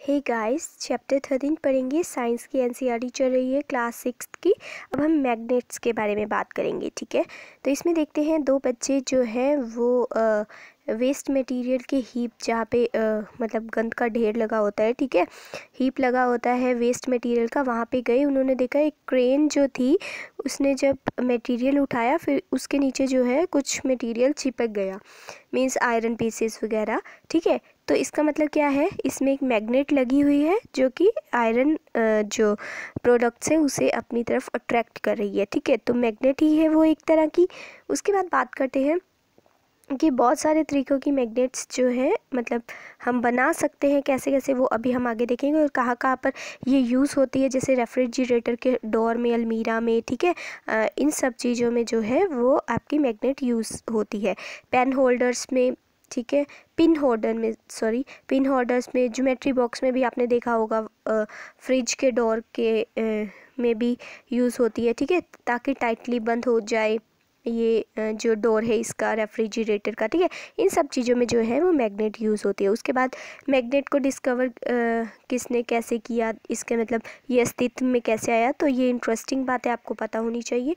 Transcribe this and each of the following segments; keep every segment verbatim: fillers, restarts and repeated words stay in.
हे guys, chapter thirteen पढ़ेंगे। Science की NCERT चल रही है क्लास सिक्स की। अब हम मैग्नेट्स के बारे में बात करेंगे, ठीक है। तो इसमें देखते हैं दो बच्चे जो हैं वो आ, वेस्ट मटेरियल के हीप, जहाँ पे आ, मतलब गंद का ढेर लगा होता है, ठीक है, हीप लगा होता है वेस्ट मटेरियल का, वहाँ पे गए। उन्होंने देखा एक क्रेन जो थी उसने जब मटेरियल उठाया फिर उसके नीचे जो है कुछ मटेरियल चिपक गया, मींस आयरन पीसेस वगैरह, ठीक है। तो इसका मतलब क्या है, इसमें एक मैग्नेट लगी हुई है जो कि आयरन जो प्रोडक्ट्स है उसे अपनी तरफ अट्रैक्ट कर रही है, ठीक है। तो मैग्नेट ही है वो एक तरह की। उसके बाद बात करते हैं कि बहुत सारे तरीक़ों की मैग्नेट्स जो है मतलब हम बना सकते हैं, कैसे कैसे वो अभी हम आगे देखेंगे, और कहाँ कहाँ पर ये यूज़ होती है, जैसे रेफ्रिजरेटर के डोर में, अलमीरा में, ठीक है। इन सब चीज़ों में जो है वो आपकी मैग्नेट यूज़ होती है। पेन होल्डर्स में, ठीक है, पिन होल्डर में, सॉरी पिन होल्डर्स में, ज्योमेट्री बॉक्स में भी आपने देखा होगा, फ्रिज के डोर के आ, में भी यूज़ होती है, ठीक है, ताकि टाइटली बंद हो जाए ये जो डोर है इसका, रेफ्रिजरेटर का, ठीक है। इन सब चीज़ों में जो है वो मैग्नेट यूज़ होती है। उसके बाद मैग्नेट को डिस्कवर किसने कैसे किया, इसके मतलब ये अस्तित्व में कैसे आया, तो ये इंटरेस्टिंग बात है, आपको पता होनी चाहिए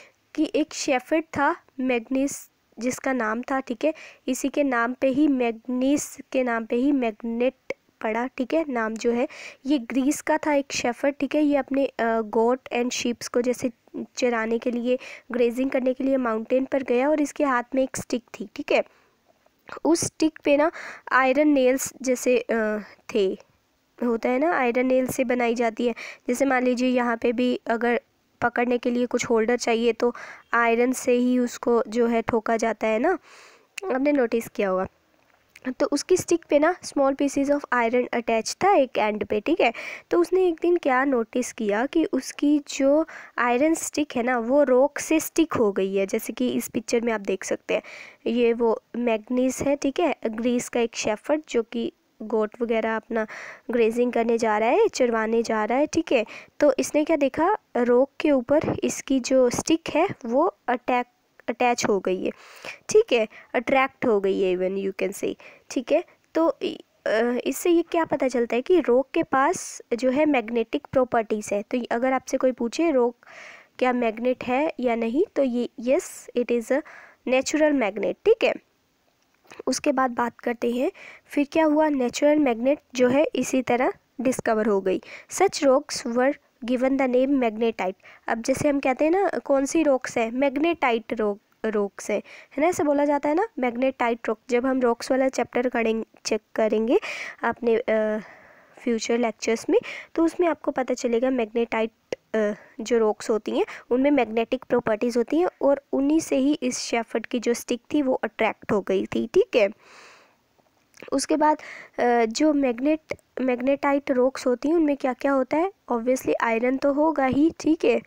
कि एक शेफर्ड था मैग्नीस जिसका नाम था, ठीक है, इसी के नाम पे ही मैग्नीस के नाम पे ही मैग्नेट पड़ा, ठीक है। नाम जो है ये ग्रीस का था एक शेफर्ड, ठीक है। ये अपने गोट एंड शीप्स को जैसे चराने के लिए, ग्रेजिंग करने के लिए माउंटेन पर गया और इसके हाथ में एक स्टिक थी, ठीक है। उस स्टिक पे ना आयरन नेल्स जैसे आ, थे, होता है ना, आयरन नेल से बनाई जाती है। जैसे मान लीजिए यहाँ पे भी अगर पकड़ने के लिए कुछ होल्डर चाहिए तो आयरन से ही उसको जो है ठोका जाता है ना, आपने नोटिस किया होगा। तो उसकी स्टिक पे ना small pieces of iron attach था एक एंड पे, ठीक है। तो उसने एक दिन क्या नोटिस किया कि उसकी जो आयरन स्टिक है ना वो रॉक से स्टिक हो गई है, जैसे कि इस पिक्चर में आप देख सकते हैं। ये वो मैग्नीस है, ठीक है, ग्रीस का एक शेफर्ड जो कि गोट वगैरह अपना ग्रेजिंग करने जा रहा है, चरवाने जा रहा है, ठीक है। तो इसने क्या देखा, रॉक के ऊपर इसकी जो स्टिक है वो अटैक अटैच हो गई है, ठीक है, अट्रैक्ट हो गई है, इवन यू कैन से, ठीक है। तो इससे ये क्या पता चलता है कि रॉक के पास जो है मैग्नेटिक प्रॉपर्टीज़ है। तो अगर आपसे कोई पूछे रॉक क्या मैग्नेट है या नहीं, तो ये yes, it is a natural magnet, ठीक है। उसके बाद बात करते हैं फिर क्या हुआ, नेचुरल मैग्नेट जो है इसी तरह डिस्कवर हो गई। Such rocks were given the name magnetite. अब जैसे हम कहते हैं ना कौन सी रॉक्स है, मैग्नेटाइट रॉक रॉक्स है है ना, ऐसे बोला जाता है ना, मैग्नेटाइट रॉक। जब हम रॉक्स वाला चैप्टर करेंगे चेक करेंगे अपने फ्यूचर लेक्चर्स में, तो उसमें आपको पता चलेगा मैग्नेटाइट जो रॉक्स होती हैं उनमें मैग्नेटिक प्रॉपर्टीज़ होती हैं, और उन्हीं से ही इस शेफर्ड की जो स्टिक थी वो अट्रैक्ट हो गई थी, ठीक है। उसके बाद जो मैग्नेट मैग्नेटाइट रॉक्स होती हैं उनमें क्या क्या होता है, ऑब्वियसली आयरन तो होगा ही, ठीक है।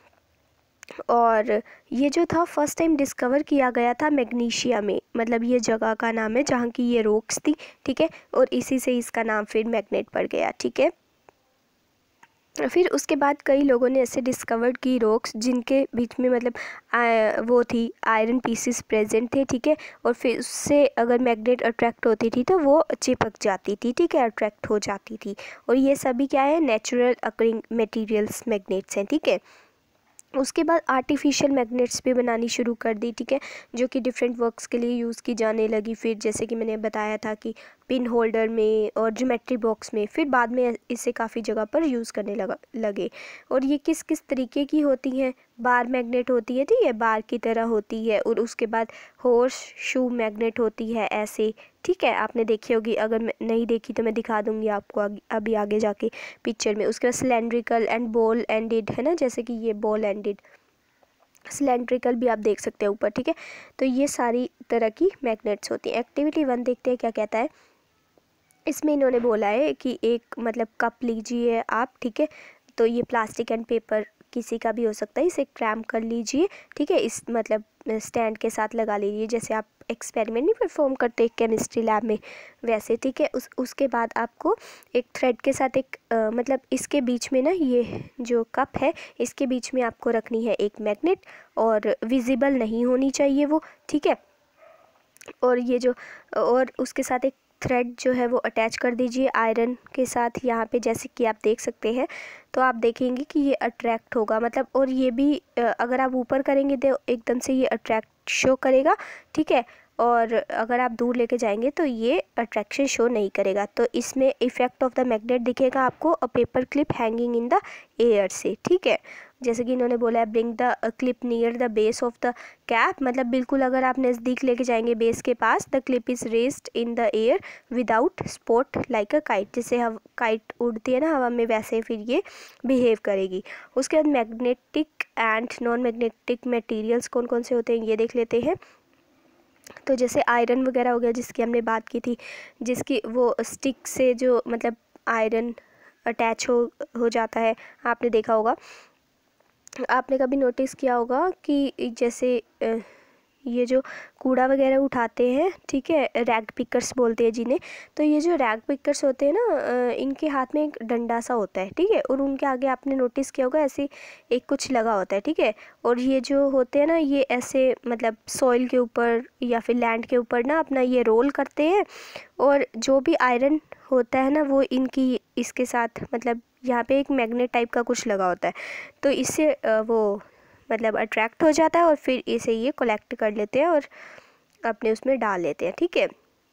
और ये जो था फर्स्ट टाइम डिस्कवर किया गया था मैग्नीशिया में, मतलब ये जगह का नाम है जहाँ की ये रॉक्स थी, ठीक है, और इसी से इसका नाम फिर मैग्नेट पड़ गया, ठीक है। फिर उसके बाद कई लोगों ने ऐसे डिस्कवर्ड की रॉक्स जिनके बीच में मतलब आ, वो थी आयरन पीसेस प्रेजेंट थे, ठीक है, और फिर उससे अगर मैग्नेट अट्रैक्ट होती थी तो वो चिपक जाती थी, ठीक है, अट्रैक्ट हो जाती थी। और ये सभी क्या है, नेचुरल अकरिंग मटेरियल्स मैग्नेट्स हैं, ठीक है। उसके बाद आर्टिफिशियल मैग्नेट्स भी बनानी शुरू कर दी, ठीक है, जो कि डिफरेंट वर्क्स के लिए यूज़ की जाने लगी। फिर जैसे कि मैंने बताया था कि पिन होल्डर में और ज्योमेट्री बॉक्स में, फिर बाद में इसे काफ़ी जगह पर यूज़ करने लगा लगे। और ये किस किस तरीके की होती हैं, बार मैग्नेट होती है, ठीक है, बार की तरह होती है, और उसके बाद हॉर्स शू मैग्नेट होती है ऐसे, ठीक है, आपने देखी होगी, अगर नहीं देखी तो मैं दिखा दूंगी आपको अभी आगे जाके पिक्चर में। उसके बाद सिलेंड्रिकल एंड बॉल एंडेड है ना, जैसे कि ये बॉल एंडेड, सिलेंड्रिकल भी आप देख सकते हैं ऊपर, ठीक है। तो ये सारी तरह की मैग्नेट्स होती हैं। एक्टिविटी वन देखते हैं क्या कहता है। इसमें इन्होंने बोला है कि एक मतलब कप लीजिए आप, ठीक है, तो ये प्लास्टिक एंड पेपर किसी का भी हो सकता है, इसे क्रैम कर लीजिए, ठीक है, इस मतलब स्टैंड के साथ लगा लीजिए, जैसे आप एक्सपेरिमेंट नहीं परफॉर्म करते केमिस्ट्री लैब में वैसे, ठीक है। उस उसके बाद आपको एक थ्रेड के साथ एक आ, मतलब इसके बीच में ना, ये जो कप है इसके बीच में आपको रखनी है एक मैग्नेट, और विजिबल नहीं होनी चाहिए वो, ठीक है। और ये जो और उसके साथ एक थ्रेड जो है वो अटैच कर दीजिए आयरन के साथ यहाँ पे, जैसे कि आप देख सकते हैं। तो आप देखेंगे कि ये अट्रैक्ट होगा, मतलब, और ये भी अगर आप ऊपर करेंगे तो एकदम से ये अट्रैक्ट शो करेगा, ठीक है। और अगर आप दूर लेके जाएंगे तो ये अट्रैक्शन शो नहीं करेगा। तो इसमें इफेक्ट ऑफ द मैग्नेट दिखेगा आपको a paper clip hanging in the air से, ठीक है। जैसे कि इन्होंने बोला है bring the clip near the base of the cap, मतलब बिल्कुल अगर आप नज़दीक लेके जाएंगे बेस के पास, the clip is raised in the air without support like a kite, जैसे हम काइट उड़ती है ना हवा में, वैसे फिर ये बिहेव करेगी। उसके बाद magnetic and non magnetic materials कौन कौन से होते हैं ये देख लेते हैं। तो जैसे आयरन वगैरह हो गया जिसकी हमने बात की थी, जिसकी वो स्टिक से जो मतलब आयरन अटैच हो हो जाता है, आपने देखा होगा। आपने कभी नोटिस किया होगा कि जैसे ये जो कूड़ा वगैरह उठाते हैं, ठीक है, रैग पिकर्स बोलते हैं जिन्हें, तो ये जो रैग पिकर्स होते हैं ना, इनके हाथ में एक डंडा सा होता है, ठीक है, और उनके आगे आपने नोटिस किया होगा ऐसे एक कुछ लगा होता है, ठीक है। और ये जो होते हैं ना, ये ऐसे मतलब सॉइल के ऊपर या फिर लैंड के ऊपर ना अपना ये रोल करते हैं, और जो भी आयरन होता है ना वो इनकी इसके साथ मतलब यहाँ पे एक मैग्नेट टाइप का कुछ लगा होता है, तो इससे वो मतलब अट्रैक्ट हो जाता है और फिर इसे ये कलेक्ट कर लेते हैं और अपने उसमें डाल लेते हैं, ठीक है।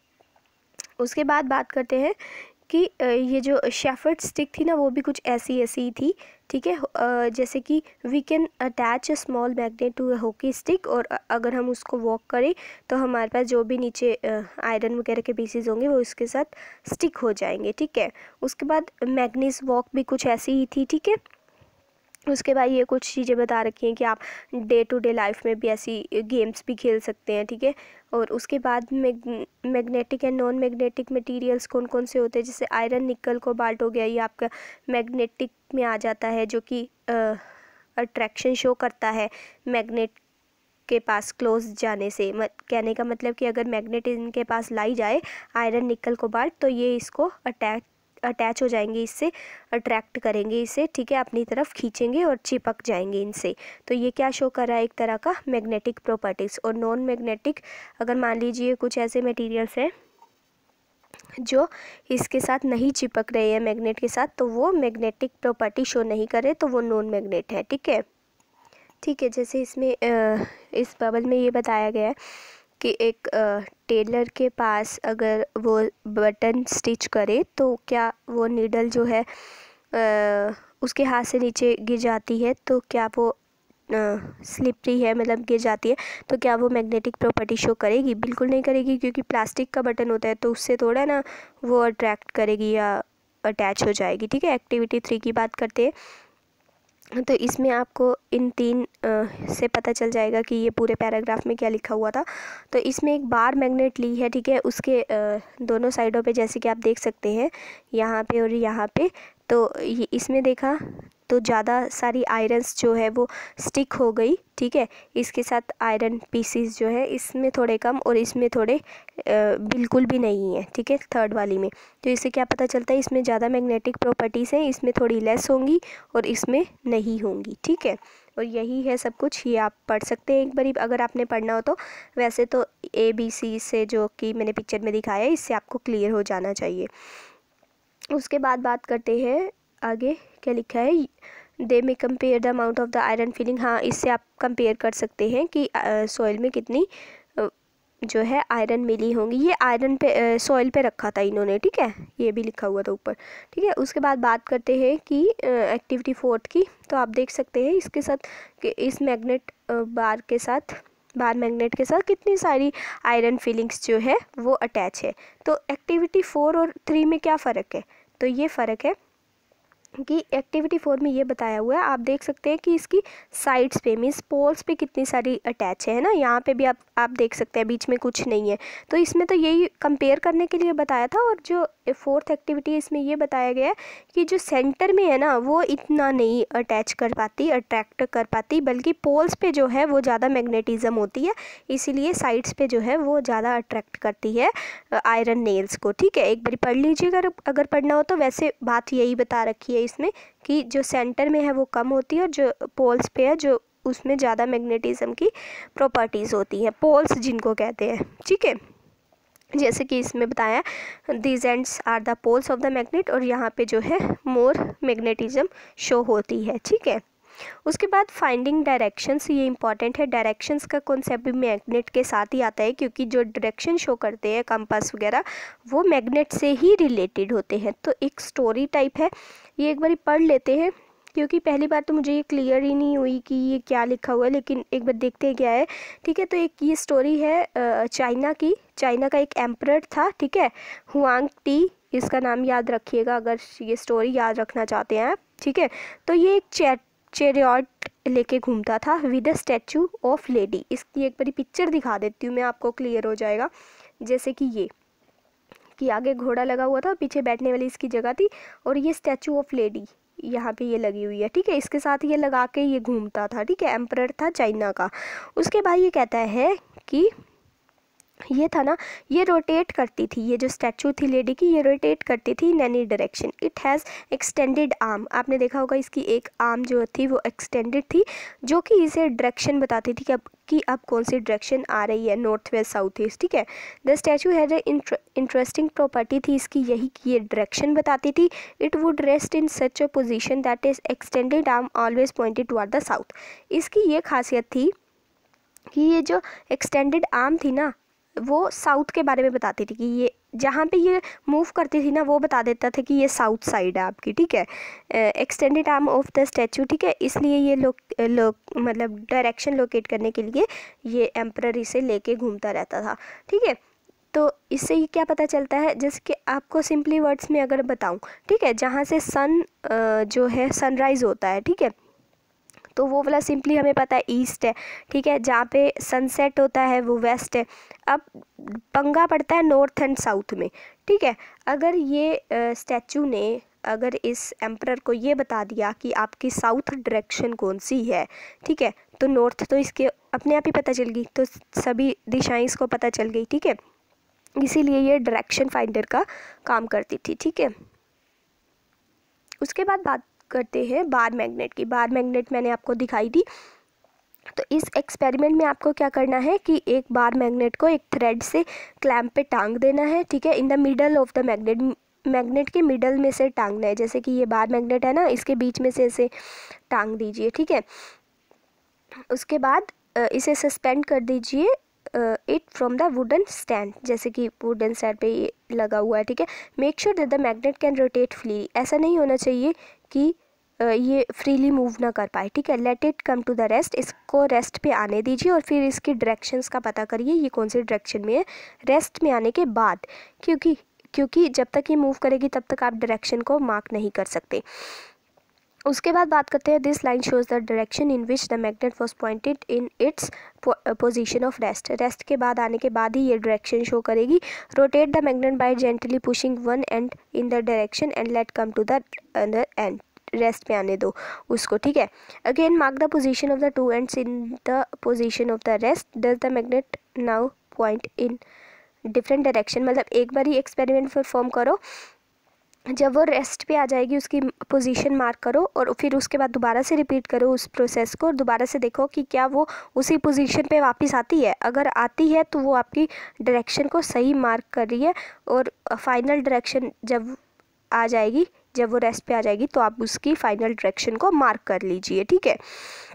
उसके बाद बात करते हैं कि ये जो शेफर्ड स्टिक थी ना वो भी कुछ ऐसी ऐसी ही थी, ठीक है। जैसे कि we can attach a small magnet to a hockey stick, और अगर हम उसको वॉक करें तो हमारे पास जो भी नीचे आयरन वगैरह के पीसेस होंगे वो उसके साथ स्टिक हो जाएंगे, ठीक है। उसके बाद मैग्नीज वॉक भी कुछ ऐसी ही थी, ठीक है। उसके बाद ये कुछ चीज़ें बता रखी हैं कि आप डे टू डे लाइफ में भी ऐसी गेम्स भी खेल सकते हैं, ठीक है। और उसके बाद magnetic and non magnetic materials कौन कौन से होते हैं, जैसे आयरन, निकल, कोबाल्ट हो गया, ये आपका मैग्नेटिक में आ जाता है, जो कि अट्रैक्शन शो करता है मैग्नेट के पास क्लोज जाने से। मत, कहने का मतलब कि अगर मैग्नेट इनके पास लाई जाए आयरन, निकल, कोबाल्ट, तो ये इसको अटैच अटैच हो जाएंगे, इससे अट्रैक्ट करेंगे इसे, ठीक है, अपनी तरफ खींचेंगे और चिपक जाएंगे इनसे। तो ये क्या शो कर रहा है, एक तरह का मैग्नेटिक प्रॉपर्टीज़। और नॉन मैग्नेटिक, अगर मान लीजिए कुछ ऐसे मटेरियल्स हैं जो इसके साथ नहीं चिपक रहे हैं मैग्नेट के साथ, तो वो मैग्नेटिक प्रॉपर्टी शो नहीं करे, तो वो नॉन मैग्नेट है, ठीक है। ठीक है, जैसे इसमें इस बबल में ये बताया गया है कि एक टेलर के पास अगर वो बटन स्टिच करे तो क्या वो नीडल जो है आ, उसके हाथ से नीचे गिर जाती है, तो क्या वो स्लिपरी है, मतलब गिर जाती है, तो क्या वो मैग्नेटिक प्रॉपर्टी शो करेगी? बिल्कुल नहीं करेगी, क्योंकि प्लास्टिक का बटन होता है, तो उससे थोड़ा ना वो अट्रैक्ट करेगी या अटैच हो जाएगी, ठीक है। एक्टिविटी थ्री की बात करते हैं, तो इसमें आपको इन तीन आ, से पता चल जाएगा कि ये पूरे पैराग्राफ में क्या लिखा हुआ था। तो इसमें एक बार मैग्नेट ली है, ठीक है, उसके आ, दोनों साइडों पे जैसे कि आप देख सकते हैं यहाँ पे और यहाँ पे, तो ये इसमें देखा तो ज़्यादा सारी आयरन्स जो है वो स्टिक हो गई, ठीक है। इसके साथ आयरन पीसीस जो है इसमें थोड़े कम और इसमें थोड़े आ, बिल्कुल भी नहीं है, ठीक है, थर्ड वाली में। तो इससे क्या पता चलता है, इसमें ज़्यादा मैग्नेटिक प्रॉपर्टीज़ हैं, इसमें थोड़ी लेस होंगी और इसमें नहीं होंगी, ठीक है। और यही है सब कुछ, ये आप पढ़ सकते हैं एक बार अगर आपने पढ़ना हो तो। वैसे तो ए बी सी से जो कि मैंने पिक्चर में दिखाया है, इससे आपको क्लियर हो जाना चाहिए। उसके बाद बात करते हैं आगे क्या लिखा है, they may compare the amount of the iron filing. हाँ, इससे आप कंपेयर कर सकते हैं कि सॉइल में कितनी आ, जो है आयरन मिली होंगी। ये आयरन पे सॉइल पे रखा था इन्होंने, ठीक है, ये भी लिखा हुआ था ऊपर, ठीक है। उसके बाद बात करते हैं कि एक्टिविटी फोर्थ की, तो आप देख सकते हैं इसके साथ कि इस मैग्नेट बार के साथ बार मैग्नेट के साथ कितनी सारी आयरन फिलिंग्स जो है वो अटैच है। तो एक्टिविटी फोर और थ्री में क्या फ़र्क है, तो ये फ़र्क है कि एक्टिविटी फोर में ये बताया हुआ है, आप देख सकते हैं कि इसकी साइड्स पे मीन्स पोल्स पे कितनी सारी अटैच है ना, यहाँ पे भी आप आप देख सकते हैं बीच में कुछ नहीं है। तो इसमें तो यही कंपेयर करने के लिए बताया था। और जो फोर्थ एक्टिविटी है इसमें ये बताया गया है कि जो सेंटर में है ना वो इतना नहीं अटैच कर पाती, अट्रैक्ट कर पाती, बल्कि पोल्स पे जो है वो ज़्यादा मैग्नेटिज्म होती है, इसीलिए साइड्स पे जो है वो ज़्यादा अट्रैक्ट करती है आयरन नेल्स को, ठीक है। एक बार पढ़ लीजिएगा अगर अगर पढ़ना हो तो। वैसे बात यही बता रखी है इसमें कि जो सेंटर में है वो कम होती है और जो पोल्स पे है जो उसमें ज़्यादा मैग्नेटिज्म की प्रॉपर्टीज़ होती हैं, पोल्स जिनको कहते हैं, ठीक है। जैसे कि इसमें बताया these ends are the poles of the magnet, और यहाँ पे जो है मोर मैग्नेटिज्म शो होती है, ठीक है। उसके बाद फाइंडिंग डायरेक्शंस, ये इंपॉर्टेंट है। डायरेक्शंस का कॉन्सेप्ट भी मैग्नेट के साथ ही आता है, क्योंकि जो डायरेक्शन शो करते हैं कंपास वगैरह वो मैग्नेट से ही रिलेटेड होते हैं। तो एक स्टोरी टाइप है, ये एक बार पढ़ लेते हैं, क्योंकि पहली बार तो मुझे ये क्लियर ही नहीं हुई कि ये क्या लिखा हुआ है, लेकिन एक बार देखते हैं क्या है, ठीक है। तो एक ये स्टोरी है चाइना की, चाइना का एक एम्परर था, ठीक है, हुआंग टी, इसका नाम याद रखिएगा अगर ये स्टोरी याद रखना चाहते हैं आप, ठीक है। तो ये एक चैट चेरियट लेके घूमता था with a statue of lady. इसकी एक बड़ी पिक्चर दिखा देती हूँ मैं आपको, क्लियर हो जाएगा। जैसे कि ये कि आगे घोड़ा लगा हुआ था, पीछे बैठने वाली इसकी जगह थी, और ये स्टैचू ऑफ लेडी यहाँ पे ये लगी हुई है, ठीक है। इसके साथ ये लगा के ये घूमता था, ठीक है, एम्परर था चाइना का। उसके बाद ये कहता है कि ये था ना, ये रोटेट करती थी, ये जो स्टैचू थी लेडी की, ये रोटेट करती थी in any direction. It has extended arm, आपने देखा होगा इसकी एक आर्म जो थी वो एक्सटेंडेड थी, जो कि इसे डायरेक्शन बताती थी कि अब कि अब कौन सी डायरेक्शन आ रही है, नॉर्थ वेस्ट साउथ ईस्ट, ठीक है। The statue had a interesting property थी इसकी यही कि ये डायरेक्शन बताती थी। It would rest in such a position that is extended arm always pointed toward the south. इसकी ये खासियत थी कि ये जो एक्सटेंडेड आर्म थी ना, वो साउथ के बारे में बताती थी, कि ये जहाँ पे ये मूव करती थी ना वो बता देता था कि ये साउथ साइड है आपकी, ठीक है। Extended arm of the statue, ठीक है, इसलिए ये लोग लोग मतलब डायरेक्शन लोकेट करने के लिए ये एम्परर इसे लेके घूमता रहता था, ठीक है। तो इससे ये क्या पता चलता है, जैसे कि आपको सिंपली वर्ड्स में अगर बताऊँ, ठीक है, जहाँ से सन जो है सनराइज़ होता है, ठीक है, तो वो वाला सिंपली हमें पता है ईस्ट है, ठीक है। जहाँ पे सनसेट होता है वो वेस्ट है। अब पंगा पड़ता है नॉर्थ एंड साउथ में, ठीक है। अगर ये स्टैचू ने अगर इस एम्परर को ये बता दिया कि आपकी साउथ डायरेक्शन कौन सी है, ठीक है, तो नॉर्थ तो इसके अपने आप ही पता चल गई, तो सभी दिशाएं इसको पता चल गई, ठीक है। इसीलिए ये डायरेक्शन फाइंडर का काम करती थी, ठीक है। उसके बाद बात करते हैं बार मैग्नेट की। बार मैग्नेट मैंने आपको दिखाई दी। तो इस एक्सपेरिमेंट में आपको क्या करना है कि एक बार मैग्नेट को एक थ्रेड से क्लैंप पे टांग देना है, ठीक है, in the middle of the magnet, magnet के मिडल में से टांगना है। जैसे कि ये बार मैग्नेट है ना, इसके बीच में से इसे टांग दीजिए, ठीक है। उसके बाद इसे सस्पेंड कर दीजिए it from the wooden stand, जैसे कि वुडन स्टैंड पे ये लगा हुआ है, ठीक है। Make sure that the magnet can rotate freely, ऐसा नहीं होना चाहिए कि ये फ्रीली मूव ना कर पाए, ठीक है। Let it come to the rest, इसको रेस्ट पे आने दीजिए और फिर इसकी डायरेक्शंस का पता करिए ये कौन सी डायरेक्शन में है रेस्ट में आने के बाद, क्योंकि क्योंकि जब तक ये मूव करेगी तब तक आप डायरेक्शन को मार्क नहीं कर सकते। उसके बाद बात करते हैं this line shows the direction in which the magnet was pointed in its position of rest. Rest के बाद आने के बाद ही ये डायरेक्शन शो करेगी। Rotate the magnet by gently pushing one end in the direction and let come to the other end, rest पे आने दो उसको, ठीक है। Again mark the position of the two ends in the position of the rest. Does the magnet now point in different direction, मतलब एक बार ही experiment perform करो, जब वो रेस्ट पे आ जाएगी उसकी पोजीशन मार्क करो और फिर उसके बाद दोबारा से रिपीट करो उस प्रोसेस को और दोबारा से देखो कि क्या वो उसी पोजीशन पे वापस आती है। अगर आती है तो वो आपकी डायरेक्शन को सही मार्क कर रही है, और फाइनल डायरेक्शन जब आ जाएगी, जब वो रेस्ट पे आ जाएगी तो आप उसकी फाइनल डायरेक्शन को मार्क कर लीजिए, ठीक है।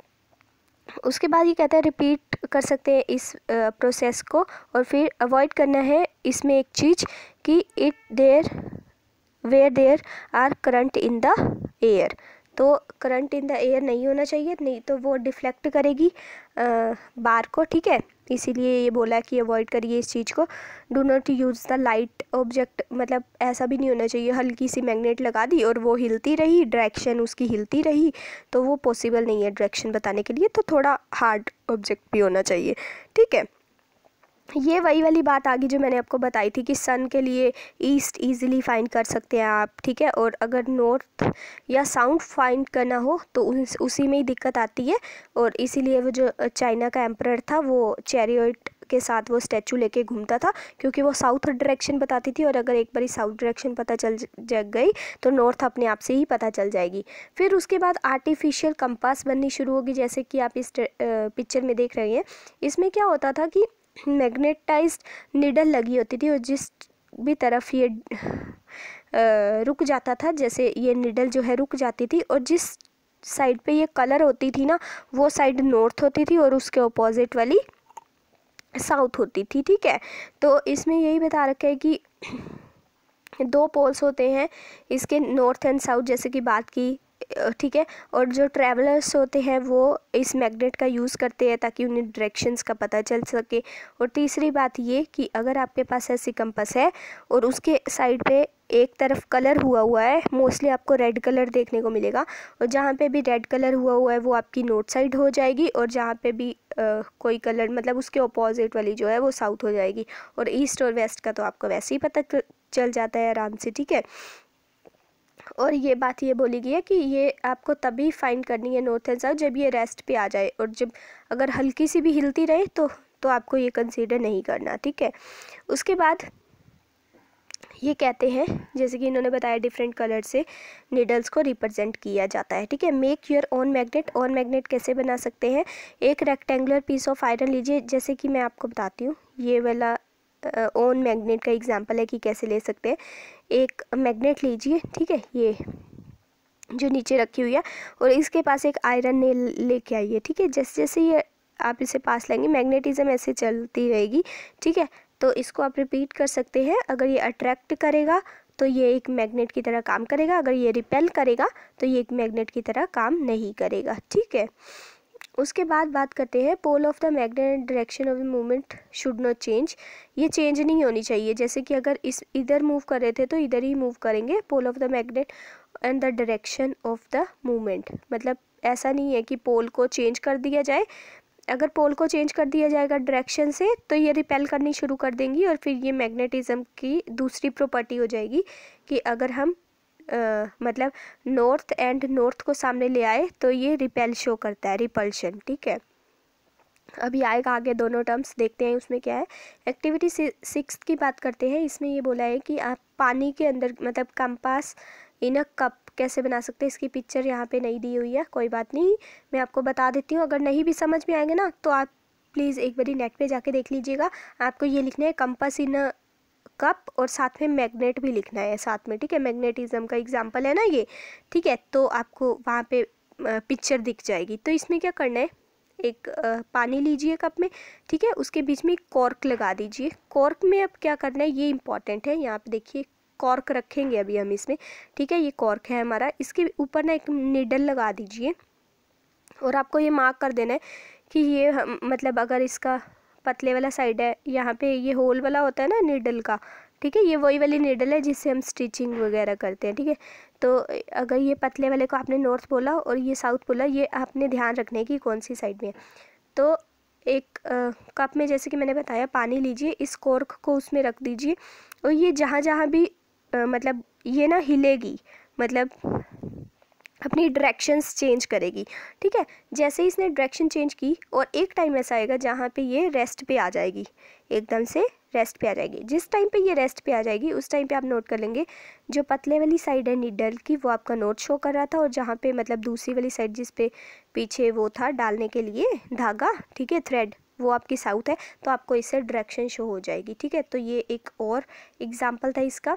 उसके बाद ये कहता है रिपीट कर सकते हैं इस प्रोसेस को, और फिर अवॉइड करना है इसमें एक चीज़ कि it there where there are current in the air, तो करंट इन द एयर नहीं होना चाहिए, नहीं तो वो डिफ्लेक्ट करेगी आ, बार को, ठीक है। इसीलिए ये बोला कि अवॉइड करिए इस चीज़ को। Do not use the light object, मतलब ऐसा भी नहीं होना चाहिए हल्की सी मैग्नेट लगा दी और वो हिलती रही, डायरेक्शन उसकी हिलती रही, तो वो पॉसिबल नहीं है डायरेक्शन बताने के लिए। तो थोड़ा हार्ड ऑब्जेक्ट भी होना चाहिए, ठीक है। ये वही वाली बात आ गई जो मैंने आपको बताई थी कि सन के लिए ईस्ट इजीली फाइंड कर सकते हैं आप, ठीक है। और अगर नॉर्थ या साउथ फाइंड करना हो तो उस, उसी में ही दिक्कत आती है, और इसीलिए वो जो चाइना का एम्परर था वो चैरियट के साथ वो स्टैचू लेके घूमता था, क्योंकि वो साउथ डायरेक्शन बताती थी, और अगर एक बारी साउथ डायरेक्शन पता चल जग गई तो नॉर्थ अपने आप से ही पता चल जाएगी। फिर उसके बाद आर्टिफिशियल कंपास बननी शुरू होगी, जैसे कि आप इस पिक्चर में देख रहे हैं। इसमें क्या होता था कि मैग्नेटाइज्ड निडल लगी होती थी और जिस भी तरफ ये रुक जाता था, जैसे ये निडल जो है रुक जाती थी और जिस साइड पे ये कलर होती थी ना वो साइड नॉर्थ होती थी और उसके ऑपोजिट वाली साउथ होती थी। ठीक है, तो इसमें यही बता रखा है कि दो पोल्स होते हैं इसके, नॉर्थ एंड साउथ, जैसे कि बात की। ठीक है, और जो ट्रैवलर्स होते हैं वो इस मैग्नेट का यूज़ करते हैं ताकि उन्हें डायरेक्शंस का पता चल सके। और तीसरी बात ये कि अगर आपके पास ऐसी कंपास है और उसके साइड पे एक तरफ कलर हुआ हुआ है, मोस्टली आपको रेड कलर देखने को मिलेगा, और जहाँ पे भी रेड कलर हुआ हुआ है वो आपकी नॉर्थ साइड हो जाएगी, और जहाँ पे भी आ, कोई कलर मतलब उसके ऑपोजिट वाली जो है वो साउथ हो जाएगी। और ईस्ट और वेस्ट का तो आपको वैसे ही पता चल जाता है आराम से। ठीक है, और ये बात ये बोली गई है कि ये आपको तभी फाइंड करनी है नॉर्थ एंड साउथ जब ये रेस्ट पे आ जाए, और जब अगर हल्की सी भी हिलती रहे तो तो आपको ये कंसीडर नहीं करना। ठीक है, उसके बाद ये कहते हैं, जैसे कि इन्होंने बताया डिफरेंट कलर से निडल्स को रिप्रेजेंट किया जाता है। ठीक है, make your own magnet. Own magnet कैसे बना सकते हैं? एक रेक्टेंगुलर पीस ऑफ आयरन लीजिए, जैसे कि मैं आपको बताती हूँ, ये वाला ओन uh, मैग्नेट का एग्जांपल है कि कैसे ले सकते हैं। एक मैग्नेट लीजिए, ठीक है, ये जो नीचे रखी हुई है, और इसके पास एक आयरन नेल लेके आइए। ठीक है, जैसे जैसे ये आप इसे पास लाएंगे मैग्नेटिज्म ऐसे चलती रहेगी। ठीक है, तो इसको आप रिपीट कर सकते हैं। अगर ये अट्रैक्ट करेगा तो ये एक मैग्नेट की तरह काम करेगा, अगर ये रिपेल करेगा तो ये एक मैग्नेट की तरह काम नहीं करेगा। ठीक है, उसके बाद बात करते हैं pole of the magnet, direction of the movement should not change. ये चेंज नहीं होनी चाहिए, जैसे कि अगर इस इधर मूव कर रहे थे तो इधर ही मूव करेंगे। Pole of the magnet and the direction of the movement, मतलब ऐसा नहीं है कि पोल को चेंज कर दिया जाए। अगर पोल को चेंज कर दिया जाएगा डायरेक्शन से तो ये रिपेल करनी शुरू कर देंगी, और फिर ये मैग्नेटिज्म की दूसरी प्रॉपर्टी हो जाएगी कि अगर हम Uh, मतलब नॉर्थ एंड नॉर्थ को सामने ले आए तो ये रिपेल शो करता है, रिपल्शन। ठीक है, अभी आएगा आगे दोनों टर्म्स, देखते हैं उसमें क्या है। एक्टिविटी सिक्स की बात करते हैं। इसमें ये बोला है कि आप पानी के अंदर मतलब कंपास इन अ कप कैसे बना सकते हैं। इसकी पिक्चर यहाँ पे नहीं दी हुई है, कोई बात नहीं, मैं आपको बता देती हूँ। अगर नहीं भी समझ में आएंगे ना तो आप प्लीज़ एक बारी नेट पे जाके देख लीजिएगा। आपको ये लिखना है कंपास इन अ कप, और साथ में मैग्नेट भी लिखना है साथ में। ठीक है, मैग्नेटिज्म का एग्जांपल है ना ये। ठीक है, तो आपको वहाँ पे पिक्चर दिख जाएगी। तो इसमें क्या करना है, एक आ, पानी लीजिए कप में। ठीक है, उसके बीच में कॉर्क लगा दीजिए। कॉर्क में अब क्या करना है ये इंपॉर्टेंट है, यहाँ पे देखिए कॉर्क रखेंगे अभी हम इसमें। ठीक है, ये कॉर्क है हमारा, इसके ऊपर ना एक निडल लगा दीजिए, और आपको ये मार्क कर देना है कि ये मतलब अगर इसका पतले वाला साइड है, यहाँ पे ये होल वाला होता है ना निडल का। ठीक है, ये वही वाली निडल है जिससे हम स्टिचिंग वगैरह करते हैं। ठीक है, तो अगर ये पतले वाले को आपने नॉर्थ बोला और ये साउथ बोला, ये आपने ध्यान रखने की कौन सी साइड में है। तो एक आ, कप में जैसे कि मैंने बताया पानी लीजिए, इस कॉर्क को उसमें रख दीजिए, और ये जहाँ जहाँ भी आ, मतलब ये ना हिलेगी, मतलब अपनी डायरेक्शंस चेंज करेगी। ठीक है, जैसे ही इसने डायरेक्शन चेंज की और एक टाइम ऐसा आएगा जहाँ पे ये रेस्ट पे आ जाएगी, एकदम से रेस्ट पे आ जाएगी। जिस टाइम पे ये रेस्ट पे आ जाएगी उस टाइम पे आप नोट कर लेंगे जो पतले वाली साइड है नीडल की वो आपका नॉर्थ शो कर रहा था, और जहाँ पे मतलब दूसरी वाली साइड जिस पे पीछे वो था डालने के लिए धागा, ठीक है, थ्रेड, वो आपकी साउथ है, तो आपको इससे डायरेक्शन शो हो जाएगी। ठीक है, तो ये एक और एग्जाम्पल था इसका।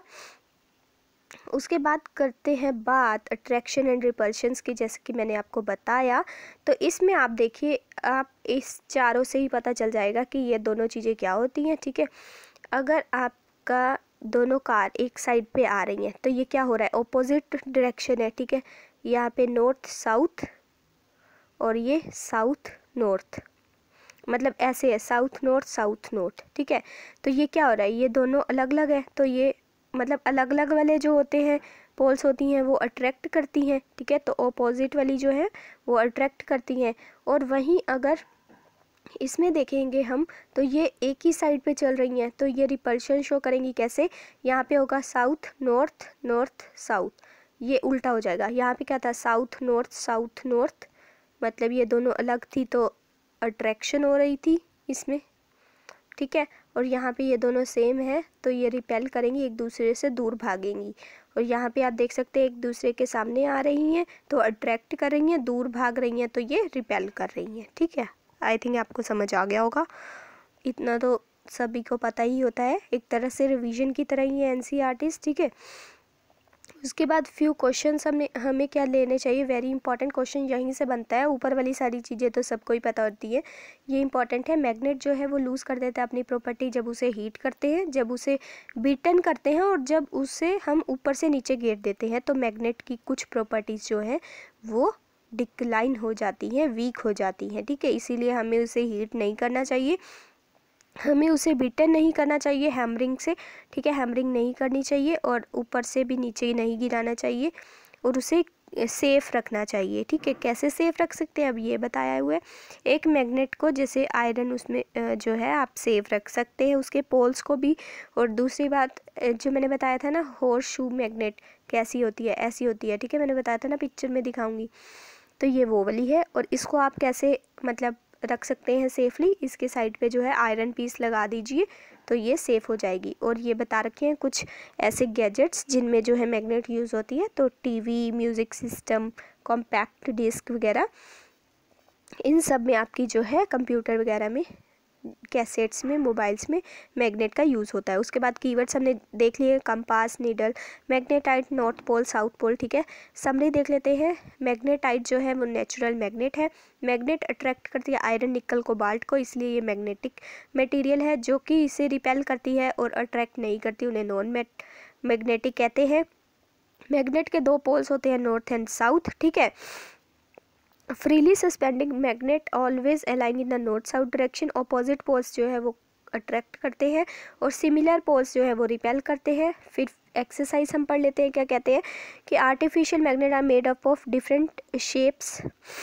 उसके बाद करते हैं बात अट्रैक्शन एंड रिपल्शंस की, जैसे कि मैंने आपको बताया। तो इसमें आप देखिए, आप इस चारों से ही पता चल जाएगा कि ये दोनों चीज़ें क्या होती हैं। ठीक है, अगर आपका दोनों कार एक साइड पे आ रही हैं तो ये क्या हो रहा है, ऑपोजिट डायरेक्शन है। ठीक है, यहाँ पे नॉर्थ साउथ और ये साउथ नॉर्थ, मतलब ऐसे है साउथ नॉर्थ साउथ नॉर्थ। ठीक है, तो ये क्या हो रहा है, ये दोनों अलग अलग है, तो ये मतलब अलग अलग वाले जो होते हैं पोल्स होती हैं वो अट्रैक्ट करती हैं। ठीक है, तो ऑपोजिट वाली जो है वो अट्रैक्ट करती हैं। और वहीं अगर इसमें देखेंगे हम तो ये एक ही साइड पे चल रही हैं, तो ये रिपल्शन शो करेंगी कैसे, यहाँ पे होगा साउथ नॉर्थ नॉर्थ साउथ, ये उल्टा हो जाएगा। यहाँ पे क्या था, साउथ नॉर्थ साउथ नॉर्थ, मतलब ये दोनों अलग थी तो अट्रैक्शन हो रही थी इसमें। ठीक है, और यहाँ पे ये दोनों सेम है तो ये रिपेल करेंगी, एक दूसरे से दूर भागेंगी। और यहाँ पे आप देख सकते हैं एक दूसरे के सामने आ रही हैं तो अट्रैक्ट कर रही हैं, दूर भाग रही हैं तो ये रिपेल कर रही हैं। ठीक है, आई थिंक आपको समझ आ गया होगा। इतना तो सभी को पता ही होता है, एक तरह से रिवीजन की तरह ही है एनसीईआरटी, ठीक है। उसके बाद फ्यू क्वेश्चंस हमने हमें क्या लेने चाहिए, वेरी इंपॉर्टेंट क्वेश्चन यहीं से बनता है, ऊपर वाली सारी चीज़ें तो सबको ही पता होती है, ये इंपॉर्टेंट है। मैग्नेट जो है वो लूज़ कर देता है अपनी प्रॉपर्टी जब उसे हीट करते हैं, जब उसे बीटन करते हैं और जब उसे हम ऊपर से नीचे गिर देते हैं, तो मैग्नेट की कुछ प्रॉपर्टीज़ जो है वो डिक्लाइन हो जाती हैं, वीक हो जाती हैं, ठीक है। इसीलिए हमें उसे हीट नहीं करना चाहिए, हमें उसे बीटन नहीं करना चाहिए हैमरिंग से, ठीक है, हैमरिंग नहीं करनी चाहिए और ऊपर से भी नीचे ही नहीं गिराना चाहिए और उसे सेफ़ रखना चाहिए, ठीक है। कैसे सेफ़ रख सकते हैं अब ये बताया हुआ है। एक मैग्नेट को जैसे आयरन उसमें जो है आप सेफ़ रख सकते हैं उसके पोल्स को भी। और दूसरी बात जो मैंने बताया था ना, हॉर्स शू मैग्नेट कैसी होती है, ऐसी होती है, ठीक है, मैंने बताया था ना, पिक्चर में दिखाऊंगी, तो ये वो वाली है। और इसको आप कैसे मतलब रख सकते हैं सेफली, इसके साइड पे जो है आयरन पीस लगा दीजिए तो ये सेफ़ हो जाएगी। और ये बता रखे हैं कुछ ऐसे गैजेट्स जिनमें जो है मैग्नेट यूज़ होती है, तो TV, music system, compact disc वगैरह, इन सब में आपकी जो है कंप्यूटर वगैरह में, कैसेट्स में, मोबाइल्स में मैग्नेट का यूज़ होता है। उसके बाद कीवर्ड्स हमने देख लिए, compass, needle, magnetite, north pole, south pole, ठीक है। समरी देख लेते हैं। मैग्नेटाइट जो है वो नेचुरल मैग्नेट है, मैग्नेट अट्रैक्ट करती है आयरन, निकल, कोबाल्ट को, इसलिए ये मैग्नेटिक मटेरियल है। जो कि इसे रिपेल करती है और अट्रैक्ट नहीं करती, उन्हें नॉन मैग्नेटिक कहते हैं। मैग्नेट के दो पोल्स होते हैं, नॉर्थ एंड साउथ, ठीक है। Freely suspending magnet always align in the north south direction, opposite poles जो है वो अट्रैक्ट करते हैं और सिमिलर पोल्स जो है वो रिपेल करते हैं। फिर एक्सरसाइज हम पढ़ लेते हैं, क्या कहते हैं कि artificial magnet are made up of different shapes.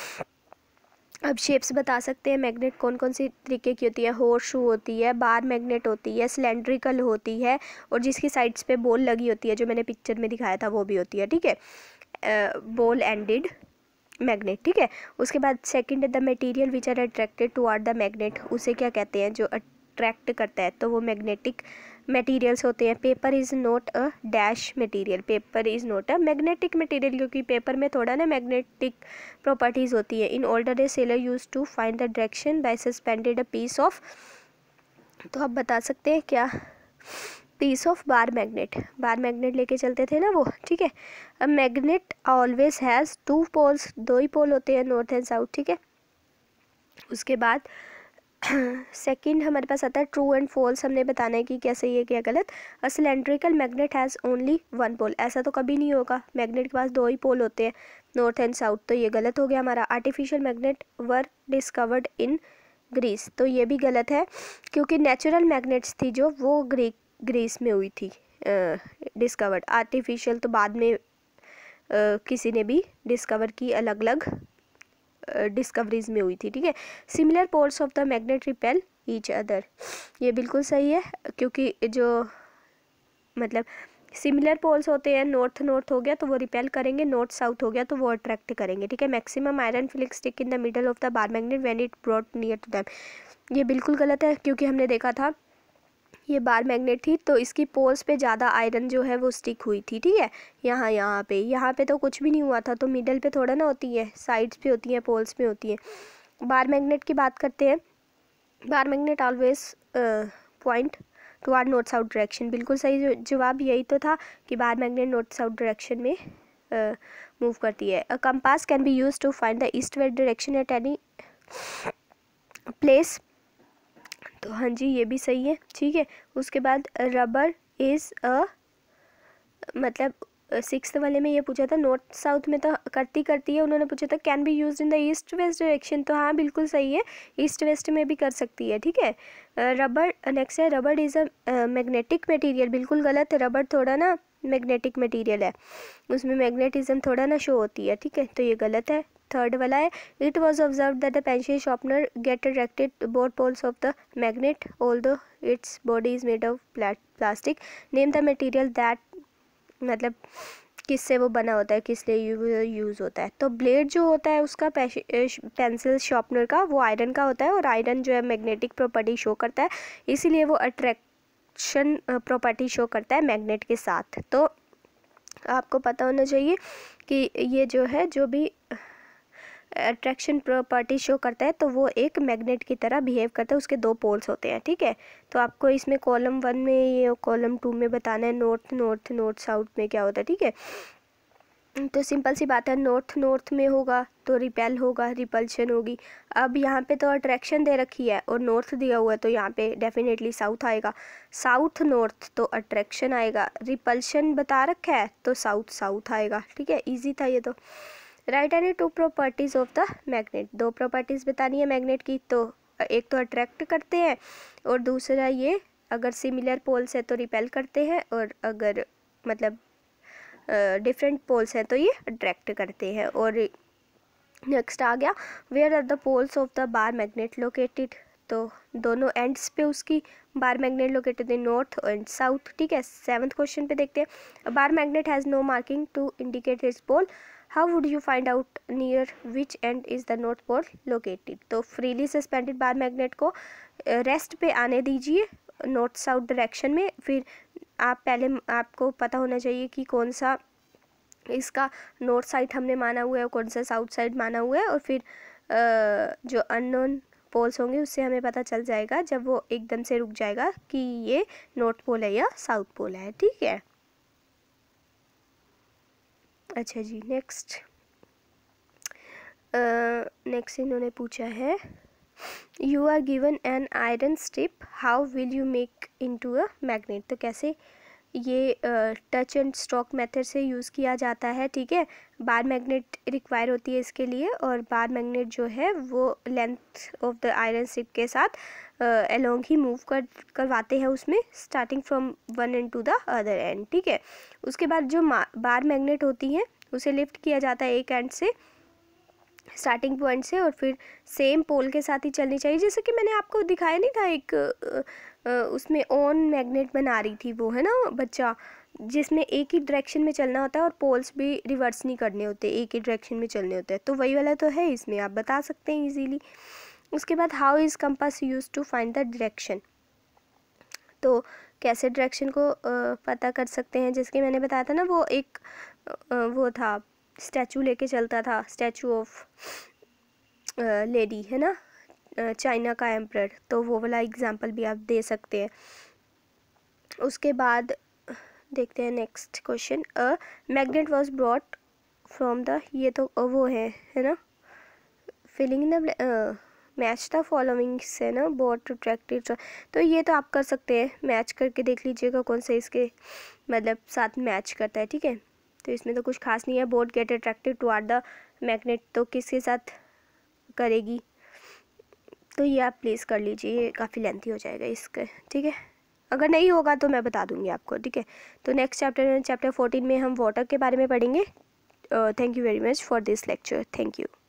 अब शेप्स बता सकते हैं मैग्नेट कौन कौन सी तरीके की होती है, हॉर्स शू होती है, बार मैग्नेट होती है, सिलेंड्रिकल होती है और जिसकी साइड्स पे बॉल लगी होती है, जो मैंने पिक्चर में दिखाया था वो भी होती है, ठीक है, बॉल एंडेड मैग्नेट, ठीक है। उसके बाद second the material which are attracted toward the magnet, उसे क्या कहते हैं जो अट्रैक्ट करता है, तो वो मैग्नेटिक मटेरियल्स होते हैं। Paper is not a dash material, paper is not a magnetic material, क्योंकि पेपर में थोड़ा ना मैग्नेटिक प्रॉपर्टीज़ होती है। In older day sailor use to find the direction by suspended a piece of, तो आप बता सकते हैं क्या, piece of bar magnet, bar magnet लेके चलते थे ना वो, ठीक है। अब magnet always has two poles, दो ही पोल होते हैं, नॉर्थ एंड साउथ, ठीक है। उसके बाद सेकंड हमारे पास आता है ट्रू एंड फॉल्स, हमने बताना है कि क्या सही है क्या गलत। A cylindrical magnet has only one pole, ऐसा तो कभी नहीं होगा, मैग्नेट के पास दो ही पोल होते हैं, नॉर्थ एंड साउथ, तो ये गलत हो गया हमारा। Artificial magnet were discovered in Greece, तो ये भी गलत है, क्योंकि नेचुरल मैग्नेट्स थी जो वो ग्रीक ग्रीस में हुई थी डिस्कवर्ड, आर्टिफिशियल तो बाद में आ, किसी ने भी डिस्कवर की, अलग अलग डिस्कवरीज में हुई थी, ठीक है। Similar poles of the magnet repel each other, ये बिल्कुल सही है, क्योंकि जो मतलब सिमिलर पोल्स होते हैं, नॉर्थ नॉर्थ हो गया तो वो रिपेल करेंगे, नॉर्थ साउथ हो गया तो वो अट्रैक्ट करेंगे, ठीक है। Maximum iron flick stick in the middle of the bar magnet when it brought near to them, ये बिल्कुल गलत है, क्योंकि हमने देखा था ये बार मैग्नेट थी तो इसकी पोल्स पे ज़्यादा आयरन जो है वो स्टिक हुई थी, ठीक है। यहाँ यहाँ पे यहाँ पे तो कुछ भी नहीं हुआ था, तो मिडल पे थोड़ा ना होती है, साइड्स पे होती है, पोल्स पे होती है। बार मैग्नेट की बात करते हैं, bar magnet always point toward north south direction, बिल्कुल सही जवाब यही तो था कि bar magnet north south direction में मूव uh, करती है। A compass can be use to find the east west direction at any place, तो हाँ जी ये भी सही है, ठीक है। उसके बाद रबर इज़ अ, मतलब सिक्स्थ वाले में ये पूछा था, नॉर्थ साउथ में तो करती करती है, उन्होंने पूछा था can be used in the east west direction, तो हाँ बिल्कुल सही है, ईस्ट वेस्ट में भी कर सकती है, ठीक है। रबर नेक्स्ट है, rubber is a magnetic material, बिल्कुल गलत है, रबर थोड़ा ना मैग्नेटिक मटेरियल है, उसमें मैग्नेटिज्म थोड़ा ना शो होती है, ठीक है, तो ये गलत है। थर्ड वाला है, it was observe that the pencil sharpener get attracted both poles of the magnet although its body is made of plastic, name the material that, मतलब किससे वो बना होता है, किस लिए यूज़ होता है, तो ब्लेड जो होता है उसका पेंसिल शार्पनर का वो आयरन का होता है, और आयरन जो है मैग्नेटिक प्रॉपर्टी शो करता है, इसीलिए वो अट्रैक्शन प्रॉपर्टी शो करता है मैग्नेट के साथ। तो आपको पता होना चाहिए कि ये जो है जो भी अट्रैक्शन प्रॉपर्टी शो करता है तो वो एक मैग्नेट की तरह बिहेव करता है, उसके दो पोल्स होते हैं, ठीक है। तो आपको इसमें कॉलम वन में ये कॉलम टू में बताना है नॉर्थ नॉर्थ नॉर्थ साउथ में क्या होता है, ठीक है। तो सिंपल सी बात है, नॉर्थ नॉर्थ में होगा तो रिपेल होगा, रिपल्शन होगी। अब यहाँ पे तो अट्रैक्शन दे रखी है और नॉर्थ दिया हुआ है तो यहाँ पे डेफिनेटली साउथ आएगा। साउथ नॉर्थ तो अट्रैक्शन आएगा, रिपल्शन बता रखा है तो साउथ साउथ आएगा, ठीक है। इजी था ये तो। Write any two properties of the magnet, दो प्रॉपर्टीज बतानी है मैग्नेट की, तो एक तो अट्रैक्ट करते हैं और दूसरा ये अगर सिमिलर पोल्स है तो रिपेल करते हैं, और अगर मतलब डिफरेंट uh, पोल्स हैं तो ये अट्रैक्ट करते हैं। और नेक्स्ट आ गया where are the poles of the bar magnet located, तो दोनों एंड्स पे उसकी बार मैग्नेट लोकेटेड है, नॉर्थ एंड साउथ, ठीक है। सेवन्थ क्वेश्चन पे देखते हैं, bar magnet has no marking to indicate its pole, how would you find out near which end is the north pole located. तो freely suspended bar magnet को rest पे आने दीजिए नॉर्थ साउथ डायरेक्शन में, फिर आप पहले आपको पता होना चाहिए कि कौन सा इसका नॉर्थ साइड हमने माना हुआ है और कौन सा साउथ साइड माना हुआ है, और फिर आ, जो अननोन पोल्स होंगे उससे हमें पता चल जाएगा जब वो एकदम से रुक जाएगा कि ये नॉर्थ पोल है या साउथ पोल है, ठीक है। अच्छा जी, नेक्स्ट नेक्स्ट इन्होंने पूछा है, you are given an iron strip, how will you make into a magnet. तो कैसे ये टच एंड स्ट्रोक मेथड से यूज़ किया जाता है, ठीक है। बार मैग्नेट रिक्वायर होती है इसके लिए, और बार मैग्नेट जो है वो length of the iron strip के साथ अलोंग ही मूव कर करवाते हैं उसमें, starting from one end to the other end, ठीक है। उसके बाद जो बार मैग्नेट होती हैं उसे लिफ्ट किया जाता है एक एंड से, स्टार्टिंग पॉइंट से, और फिर सेम पोल के साथ ही चलनी चाहिए। जैसे कि मैंने आपको दिखाया नहीं था एक आ, उसमें ऑन मैग्नेट बना रही थी वो, है ना बच्चा, जिसमें एक ही डायरेक्शन में चलना होता है और पोल्स भी रिवर्स नहीं करने होते, एक ही डायरेक्शन में चलने होते हैं, तो वही वाला तो है इसमें, आप बता सकते हैं इजीली। उसके बाद how is compass use to find the direction, तो कैसे डायरेक्शन को आ, पता कर सकते हैं, जैसे कि मैंने बताया था ना वो एक आ, वो था स्टैचू लेके चलता था, स्टैचू ऑफ लेडी, है ना, चाइना का एम्परर, तो वो वाला एग्जांपल भी आप दे सकते हैं। उसके बाद देखते हैं next question, a magnet was brought from the, ये तो वो है है ना, filling in the match the following से ना, बोट अट्रैक्टेड, तो ये तो आप कर सकते हैं, मैच करके देख लीजिएगा कौन सा इसके मतलब साथ मैच करता है, ठीक है। तो इसमें तो कुछ खास नहीं है, boat get attracted toward the magnet, तो किसके साथ करेगी, तो ये आप प्लीज़ कर लीजिए, ये काफ़ी लेंथी हो जाएगा इसका, ठीक है। अगर नहीं होगा तो मैं बता दूंगी आपको, ठीक है। तो नेक्स्ट चैप्टर चैप्टर फोर्टीन में हम वाटर के बारे में पढ़ेंगे। Thank you very much for this lecture, thank you.